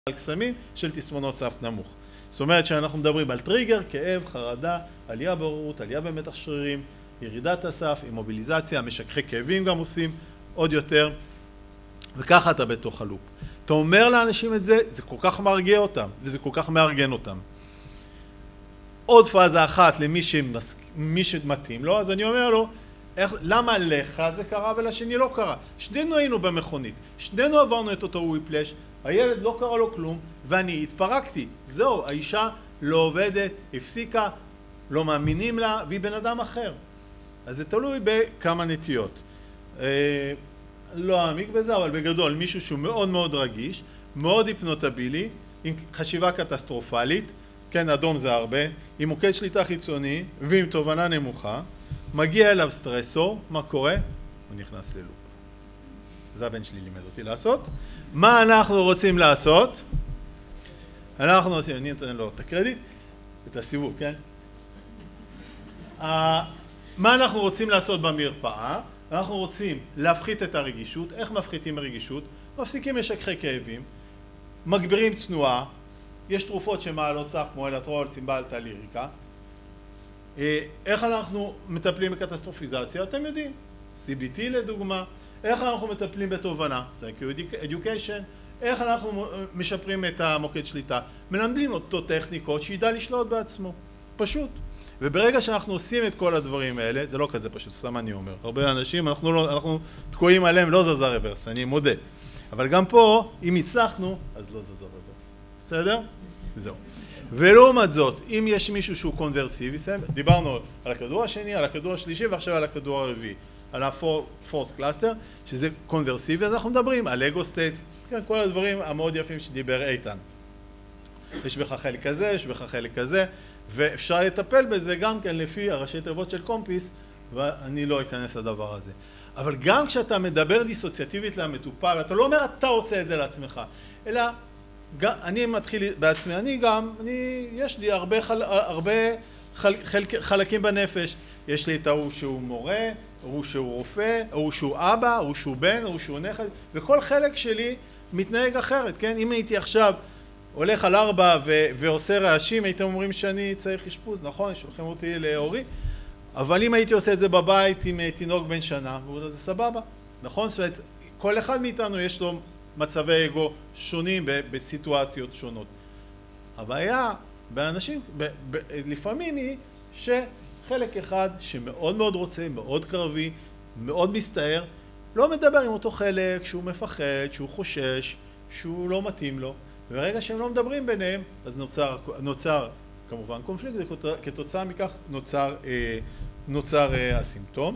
על קסמים של תסמונות סף נמוך. זאת אומרת שאנחנו מדברים על טריגר, כאב, חרדה, עלייה בעוררות, עלייה במתח שרירים, ירידת הסף, אימוביליזציה, משככי כאבים גם עושים עוד יותר, וככה אתה בתוך הלופ. אתה אומר לאנשים את זה, זה כל כך מרגיע אותם, וזה כל כך מארגן אותם. עוד פאזה אחת למי שמתאים לו, אז אני אומר לו, למה לך זה קרה ולשני לא קרה? שנינו היינו במכונית, שנינו עברנו את אותו וויפלש, הילד לא קרה לו כלום, ואני התפרקתי. זהו, האישה לא עובדת, הפסיקה, לא מאמינים לה, והיא בן אדם אחר. אז זה תלוי בכמה נטיות. לא אעמיק בזה, אבל בגדול, מישהו שהוא מאוד מאוד רגיש, מאוד היפנוטבילי, עם חשיבה קטסטרופלית, כן, אדום זה הרבה, עם מוקד שליטה חיצוני ועם תובנה נמוכה, מגיע אליו סטרסור, מה קורה? הוא נכנס ללופ. זה הבן שלי לימד אותי לעשות. מה אנחנו רוצים לעשות? אנחנו עושים, אני אתן לו את הקרדיט, את הסיבוב, כן? מה אנחנו רוצים לעשות במרפאה? אנחנו רוצים להפחית את הרגישות. איך מפחיתים הרגישות? מפסיקים משככי כאבים, מגבירים תנועה, יש תרופות שמעלות סף כמו אלטרול, צימבלטה, ליריקה. איך אנחנו מטפלים בקטסטרופיזציה? אתם יודעים, CBT לדוגמה. איך אנחנו מטפלים בתובנה? Education. איך אנחנו משפרים את המוקד שליטה? מלמדים אותו טכניקות שידע לשלוט בעצמו. פשוט. וברגע שאנחנו עושים את כל הדברים האלה, זה לא כזה פשוט, סתם אני אומר. הרבה אנשים, אנחנו תקועים עליהם, לא זזה רוורס, אני מודה. אבל גם פה, אם הצלחנו, אז לא זזה רוורס. בסדר? זהו. ולעומת זאת, אם יש מישהו שהוא קונברסיבי, דיברנו על הכדור השני, על הכדור השלישי, ועכשיו על הכדור הרביעי, על ה-fourth cluster, שזה קונברסיבי, אז אנחנו מדברים על אגו סטייטס, כן, כל הדברים המאוד יפים שדיבר איתן. יש בך חלק כזה, יש בך חלק כזה, ואפשר לטפל בזה גם כן לפי הראשי תיבות של קומפיס, ואני לא אכנס לדבר הזה. אבל גם כשאתה מדבר דיסוציאטיבית למטופל, אתה לא אומר אתה עושה את זה לעצמך, אלא אני מתחיל בעצמי, יש לי הרבה חלקים בנפש, יש לי את ההוא שהוא מורה, הוא שהוא רופא, הוא שהוא אבא, הוא שהוא בן, הוא שהוא נכד, וכל חלק שלי מתנהג אחרת, כן? אם הייתי עכשיו הולך על 4 ועושה רעשים, הייתם אומרים שאני צריך אשפוז, נכון? שולחים אותי להורי, אבל אם הייתי עושה את זה בבית עם תינוק בן שנה, זה סבבה, נכון? זאת אומרת, כל אחד מאיתנו יש לו מצבי אגו שונים בסיטואציות שונות. הבעיה באנשים, לפעמים היא שחלק אחד שמאוד מאוד רוצה, מאוד קרבי, מאוד מסתער, לא מדבר עם אותו חלק שהוא מפחד, שהוא חושש, שהוא לא מתאים לו, וברגע שהם לא מדברים ביניהם, אז נוצר כמובן קונפליקט, וכתוצאה מכך נוצר הסימפטום.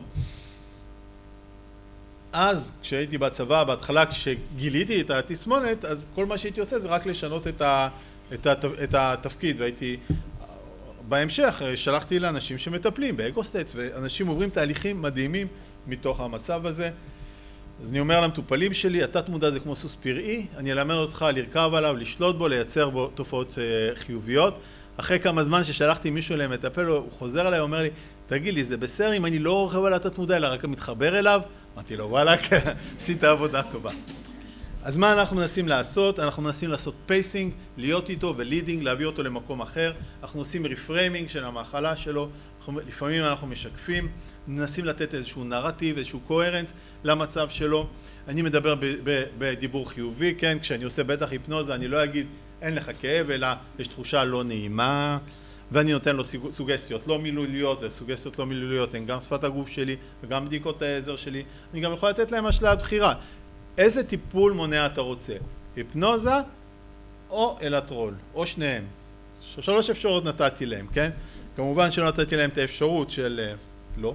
אז כשהייתי בצבא, בהתחלה כשגיליתי את התסמונת, אז כל מה שהייתי עושה זה רק לשנות את התפקיד, והייתי בהמשך שלחתי לאנשים שמטפלים באגו סטייטס, ואנשים עוברים תהליכים מדהימים מתוך המצב הזה. אז אני אומר למטופלים שלי, התת מודע זה כמו סוס פראי, אני אלמד אותך לרכב עליו, לשלוט בו, לייצר בו תופעות חיוביות. אחרי כמה זמן ששלחתי מישהו למטפל, הוא חוזר אליי, אומר לי, תגיד לי, זה בסדר אם אני לא רוכב על התת מודע, אלא רק מתחבר אליו? אמרתי לו, וואלה, עשית עבודה טובה. אז מה אנחנו מנסים לעשות? אנחנו מנסים לעשות פייסינג, להיות איתו ולידינג, להביא אותו למקום אחר. אנחנו עושים ריפריימינג של המחלה שלו, לפעמים אנחנו משקפים, מנסים לתת איזשהו נרטיב, איזשהו קוהרנס למצב שלו. אני מדבר בדיבור חיובי, כן? כשאני עושה בטח היפנוזה, אני לא אגיד, אין לך כאב, אלא יש תחושה לא נעימה, ואני נותן לו סוגסטיות לא מילוליות, וסוגסטיות לא מילוליות הן גם שפת הגוף שלי, וגם בדיקות העזר שלי. אני גם יכול לתת להם אשליית בחירה. איזה טיפול מונע אתה רוצה? היפנוזה או אלטרול, או שניהם. 3 אפשרויות נתתי להם, כן? כמובן שלא נתתי להם את האפשרות של לא.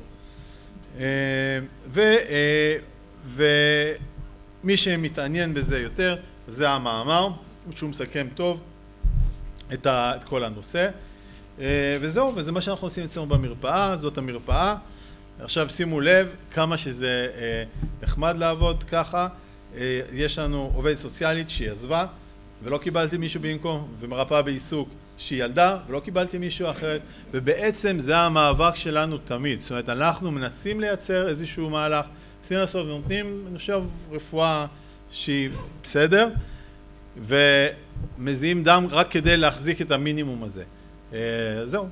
ומי שמתעניין בזה יותר, זה המאמר, שהוא מסכם טוב את כל הנושא. וזהו, וזה מה שאנחנו עושים אצלנו במרפאה, זאת המרפאה. עכשיו שימו לב כמה שזה נחמד לעבוד ככה. יש לנו עובדת סוציאלית שהיא עזבה, ולא קיבלתי מישהו במקום, ומרפאה בעיסוק שהיא ילדה, ולא קיבלתי מישהו אחרת, ובעצם זה המאבק שלנו תמיד. זאת אומרת, אנחנו מנסים לייצר איזשהו מהלך, מנסים לעשות, ונותנים, אני חושב, רפואה שהיא בסדר, מזיעים דם רק כדי להחזיק את המינימום הזה. זהו.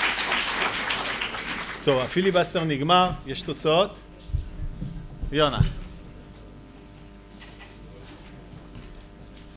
טוב, הפיליבסטר נגמר, יש תוצאות? יונה.